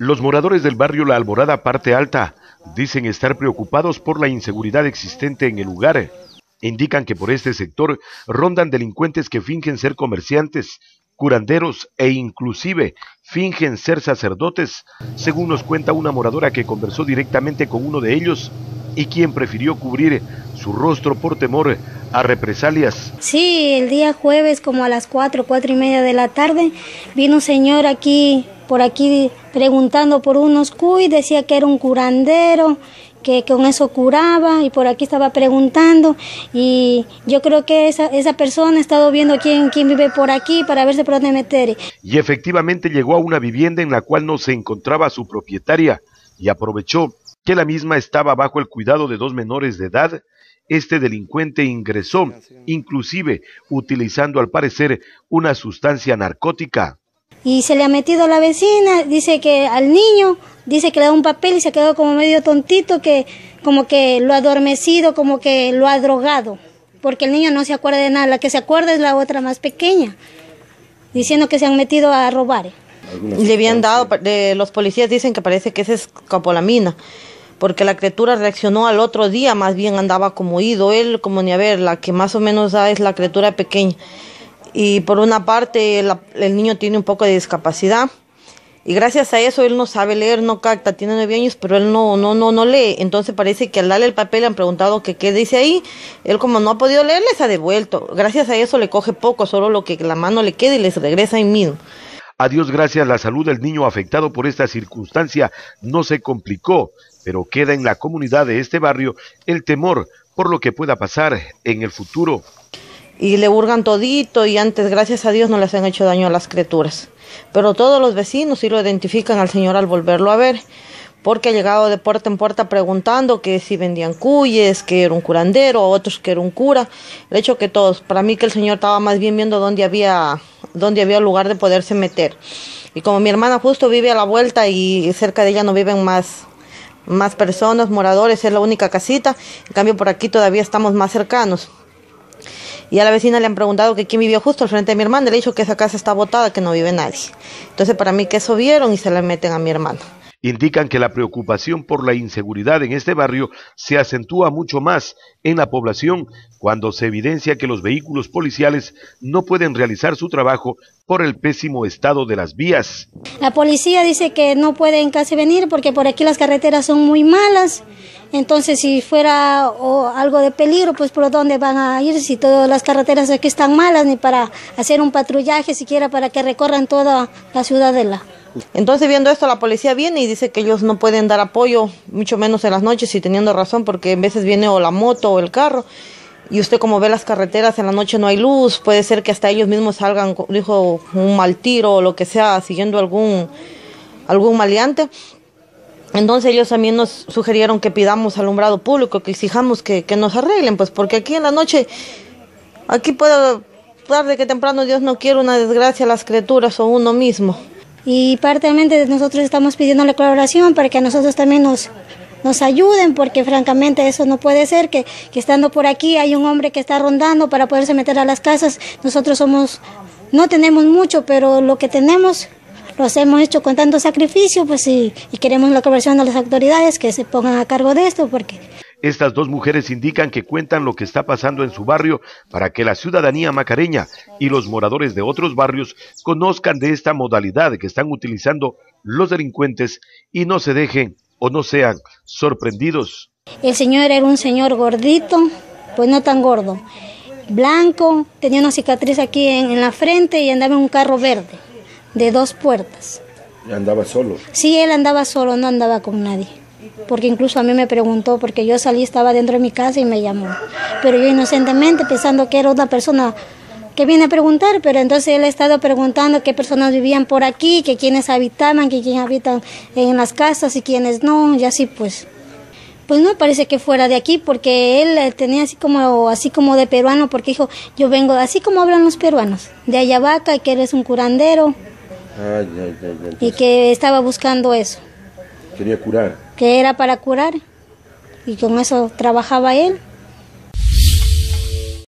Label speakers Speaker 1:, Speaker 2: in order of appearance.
Speaker 1: Los moradores del barrio La Alborada, Parte Alta, dicen estar preocupados por la inseguridad existente en el lugar. Indican que por este sector rondan delincuentes que fingen ser comerciantes, curanderos e inclusive fingen ser sacerdotes, según nos cuenta una moradora que conversó directamente con uno de ellos y quien prefirió cubrir su rostro por temor a represalias.
Speaker 2: Sí, el día jueves como a las 4:30 de la tarde, vino un señor por aquí preguntando por unos cuy, decía que era un curandero, que con eso curaba, y por aquí estaba preguntando, y yo creo que esa persona ha estado viendo quién vive por aquí para verse por dónde meter.
Speaker 1: Y efectivamente llegó a una vivienda en la cual no se encontraba su propietaria y aprovechó que la misma estaba bajo el cuidado de 2 menores de edad. Este delincuente ingresó, inclusive utilizando al parecer una sustancia narcótica.
Speaker 2: Y se le ha metido a la vecina, dice que al niño, dice que le da un papel y se quedó como medio tontito, que como que lo ha adormecido, como que lo ha drogado, porque el niño no se acuerda de nada, la que se acuerda es la otra más pequeña, diciendo que se han metido a robar.
Speaker 3: Le habían dado, los policías dicen que parece que esa es escopolamina, porque la criatura reaccionó al otro día, más bien andaba como ido, él como ni a ver, la que más o menos da es la criatura pequeña. Y por una parte el niño tiene un poco de discapacidad y gracias a eso él no sabe leer, no capta, tiene 9 años, pero él no lee. Entonces parece que al darle el papel le han preguntado que qué dice ahí, él como no ha podido leer les ha devuelto. Gracias a eso le coge poco, solo lo que la mano le queda y les regresa ahí mismo.
Speaker 1: A Dios gracias, la salud del niño afectado por esta circunstancia no se complicó, pero queda en la comunidad de este barrio el temor por lo que pueda pasar en el futuro.
Speaker 3: Y le hurgan todito y antes, gracias a Dios, no les han hecho daño a las criaturas. Pero todos los vecinos sí lo identifican al señor al volverlo a ver, porque ha llegado de puerta en puerta preguntando que si vendían cuyes, que era un curandero, a otros que era un cura. De hecho que todos, para mí que el señor estaba más bien viendo dónde había lugar de poderse meter. Y como mi hermana justo vive a la vuelta y cerca de ella no viven más personas, moradores, es la única casita, en cambio por aquí todavía estamos más cercanos. Y a la vecina le han preguntado que quién vivió justo al frente de mi hermana, le he dicho que esa casa está botada, que no vive nadie. Entonces para mí que eso vieron y se la meten a mi hermana.
Speaker 1: Indican que la preocupación por la inseguridad en este barrio se acentúa mucho más en la población cuando se evidencia que los vehículos policiales no pueden realizar su trabajo por el pésimo estado de las vías.
Speaker 2: La policía dice que no pueden casi venir porque por aquí las carreteras son muy malas. Entonces, si fuera algo de peligro, pues ¿por dónde van a ir? Si todas las carreteras aquí están malas, ni para hacer un patrullaje, siquiera para que recorran toda la ciudadela.
Speaker 3: Entonces, viendo esto, la policía viene y dice que ellos no pueden dar apoyo, mucho menos en las noches, y teniendo razón, porque en veces viene o la moto o el carro, y usted como ve las carreteras, en la noche no hay luz, puede ser que hasta ellos mismos salgan, dijo, un mal tiro o lo que sea, siguiendo algún maleante. Entonces ellos también nos sugirieron que pidamos alumbrado público, que exijamos que nos arreglen, pues porque aquí en la noche, aquí puede, tarde que temprano, Dios no quiere una desgracia a las criaturas o uno mismo.
Speaker 2: Y partemente nosotros estamos pidiendo la colaboración para que a nosotros también nos ayuden, porque francamente eso no puede ser, que estando por aquí hay un hombre que está rondando para poderse meter a las casas. Nosotros no tenemos mucho, pero lo que tenemos los hemos hecho con tanto sacrificio, pues y queremos la colaboración de las autoridades que se pongan a cargo de esto, porque...
Speaker 1: Estas 2 mujeres indican que cuentan lo que está pasando en su barrio para que la ciudadanía macareña y los moradores de otros barrios conozcan de esta modalidad que están utilizando los delincuentes y no se dejen o no sean sorprendidos.
Speaker 2: El señor era un señor gordito, pues no tan gordo, blanco, tenía una cicatriz aquí en la frente y andaba en un carro verde de 2 puertas.
Speaker 4: ¿Andaba solo?
Speaker 2: Sí, él andaba solo, no andaba con nadie. Porque incluso a mí me preguntó, porque yo salí, estaba dentro de mi casa y me llamó. Pero yo inocentemente, pensando que era una persona que viene a preguntar, pero entonces él ha estado preguntando qué personas vivían por aquí, que quiénes habitaban, que quiénes habitan en las casas y quiénes no, y así pues. Pues no parece que fuera de aquí, porque él tenía así como de peruano, porque dijo, yo vengo así como hablan los peruanos, de Ayabaca, y que eres un curandero, y que estaba buscando eso.
Speaker 4: Quería curar.
Speaker 2: Que era para curar, y con eso trabajaba él.